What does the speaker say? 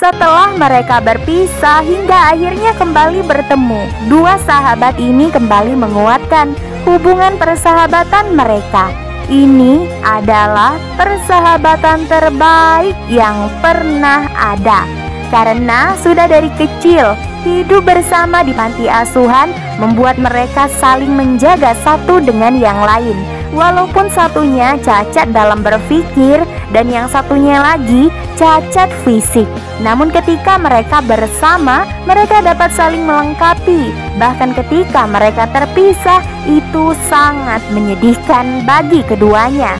Setelah mereka berpisah hingga akhirnya kembali bertemu, dua sahabat ini kembali menguatkan hubungan persahabatan mereka. Ini adalah persahabatan terbaik yang pernah ada, karena sudah dari kecil hidup bersama di panti asuhan membuat mereka saling menjaga satu dengan yang lain. Walaupun satunya cacat dalam berpikir dan yang satunya lagi cacat fisik, namun ketika mereka bersama, mereka dapat saling melengkapi. Bahkan ketika mereka terpisah, itu sangat menyedihkan bagi keduanya.